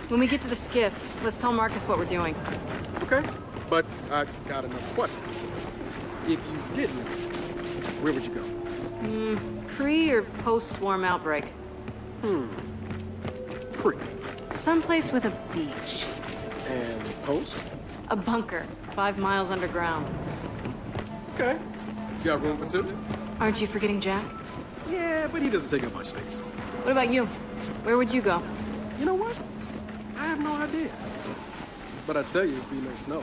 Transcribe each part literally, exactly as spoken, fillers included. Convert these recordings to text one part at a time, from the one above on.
When we get to the skiff, let's tell Marcus what we're doing. Okay, but I got another question. If you did leave, where would you go? Hmm, pre or post-swarm outbreak? Hmm. Pre. Someplace with a beach. And post? A bunker, five miles underground. Okay. You got room for two? Aren't you forgetting Jack? Yeah, but he doesn't take up much space. What about you? Where would you go? You know what? I have no idea. But I tell you, it'd be no snow.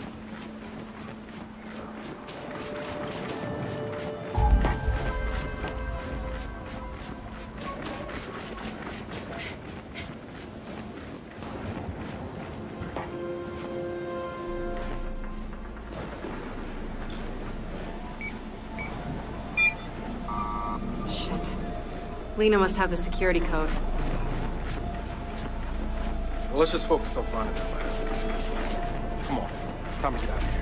Lena must have the security code. Well, let's just focus on finding that lab. Come on. Time to get out of here.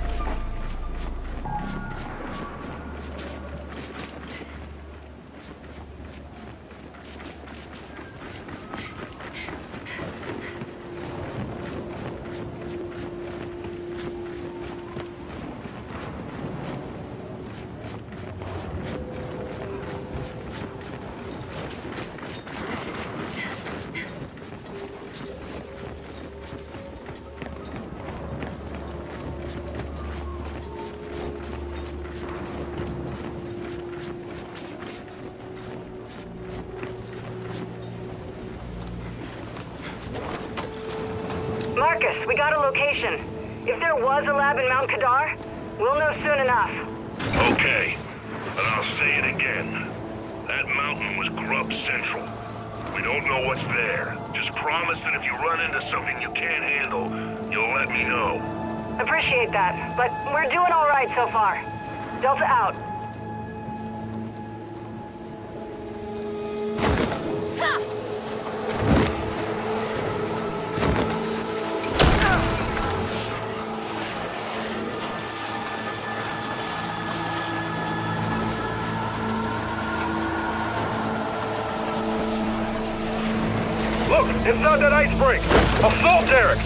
Marcus, we got a location. If there was a lab in Mount Kadar, we'll know soon enough. Okay, but I'll say it again. That mountain was Grub Central. We don't know what's there. Just promise that if you run into something you can't handle, you'll let me know. Appreciate that, but we're doing all right so far. Delta out. Look, inside that ice break! Assault derricks!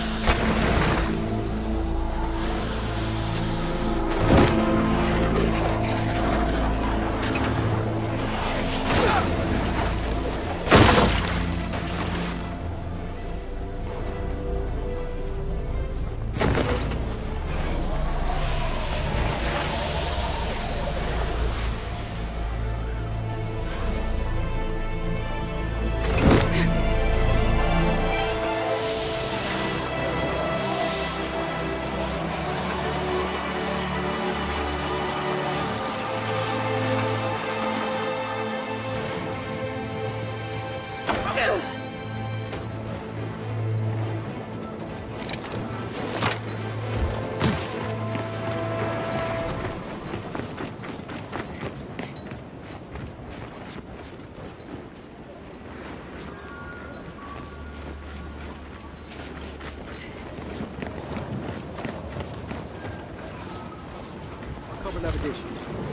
Cover navigation.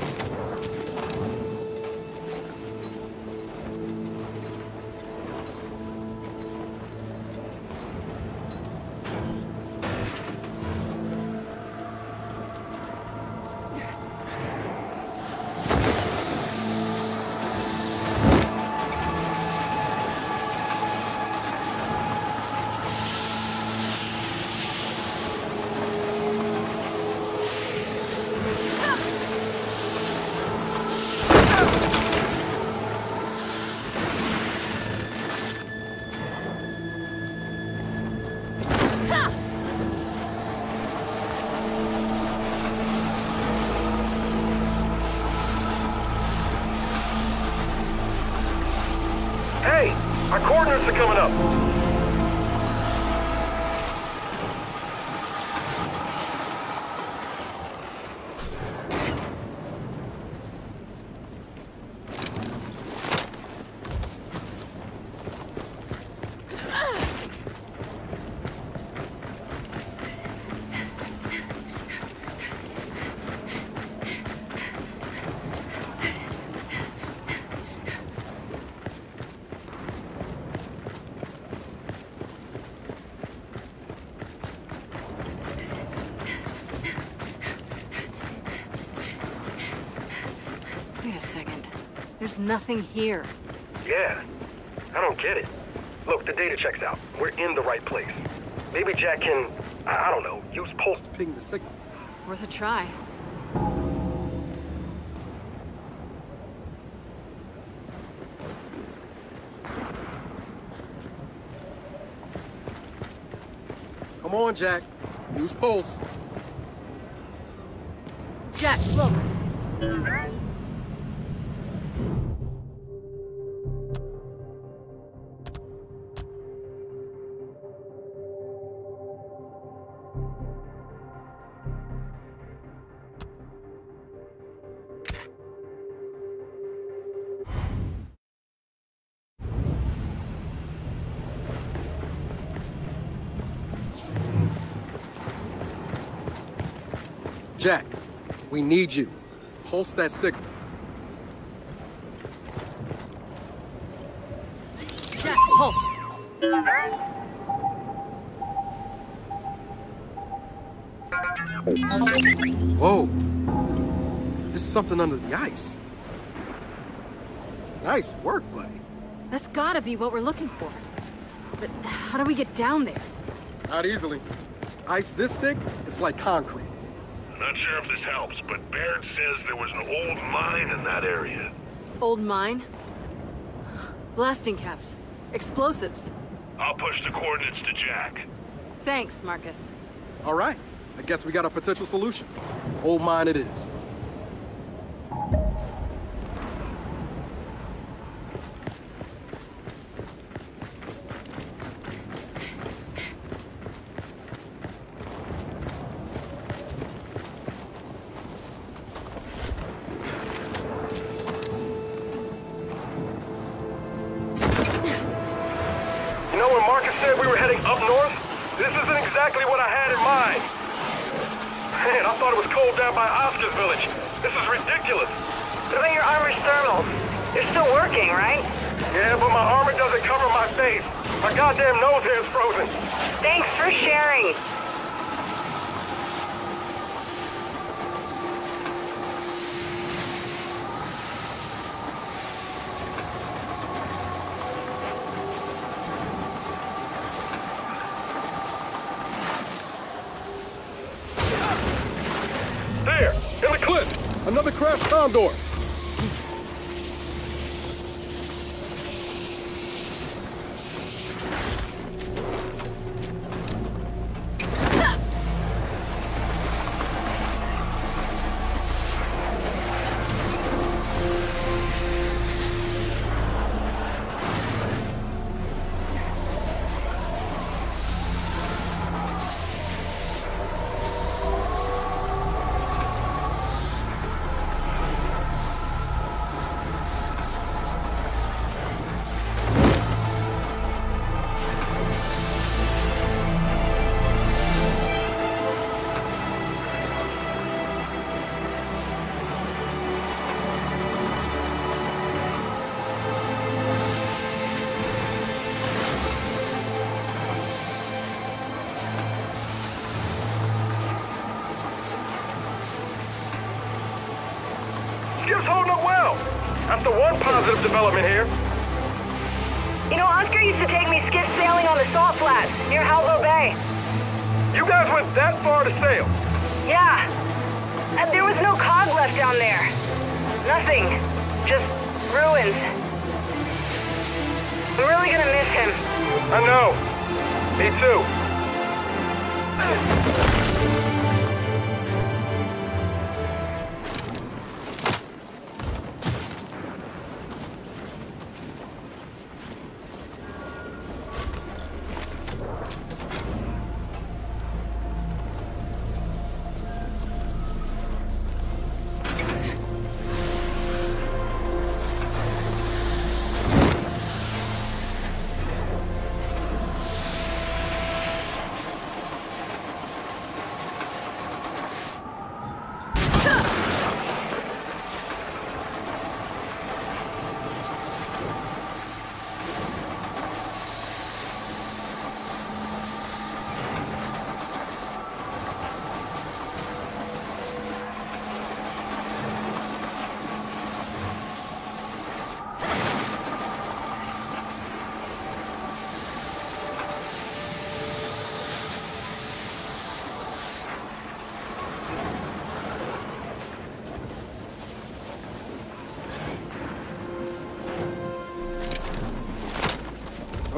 Hey! Our coordinates are coming up! There's nothing here. Yeah, I don't get it. Look, the data checks out. We're in the right place. Maybe Jack can, I I don't know, use pulse. Ping the signal. Worth a try. Come on, Jack. Use pulse. Jack, look! Jack, we need you. Pulse that signal. Jack, pulse! Whoa. There's something under the ice. Nice work, buddy. That's gotta be what we're looking for. But how do we get down there? Not easily. Ice this thick, it's like concrete. Not sure if this helps, but Baird says there was an old mine in that area. Old mine? Blasting caps. Explosives. I'll push the coordinates to Jack. Thanks, Marcus. All right. I guess we got a potential solution. Old mine it is. You know when Marcus said we were heading up north? This isn't exactly what I had in mind. Man, I thought it was cold down by Oscar's village. This is ridiculous. What about your armor's thermals? They're still working, right? Yeah, but my armor doesn't cover my face. My goddamn nose hair is frozen. Thanks for sharing. There, in the Cliff! Another crash condor! Skip's holding up well. That's the one positive development here. You know, Oscar used to take me skiff sailing on the salt flats near Halvo Bay. You guys went that far to sail. Yeah. And there was no cog left down there. Nothing. Just ruins. I'm really gonna miss him. I know. Me too.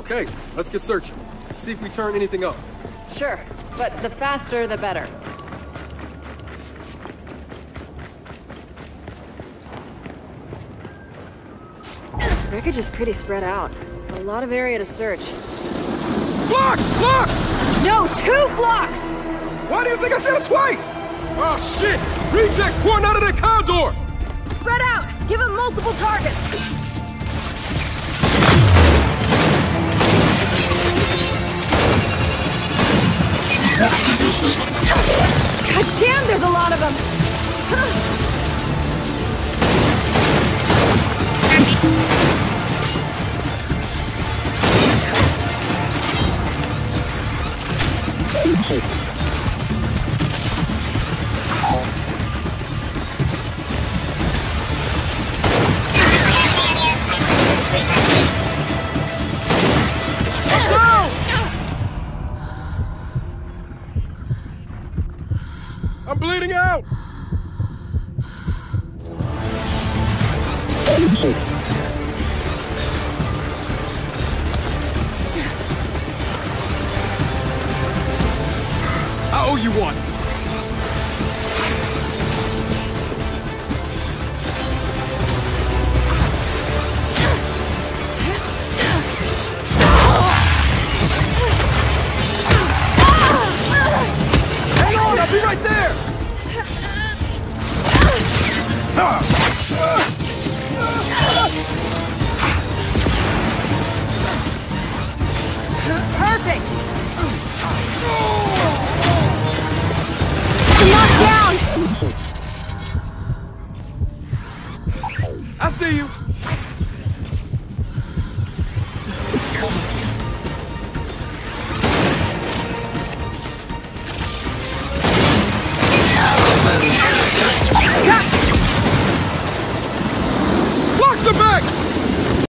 Okay, let's get searching. See if we turn anything up. Sure, but the faster the better. Wreckage is pretty spread out. A lot of area to search. Flock! Flock! No, two flocks! Why do you think I said it twice? Oh shit! Rejects pouring out of that condor! Spread out! Give him multiple targets! God damn, there's a lot of them!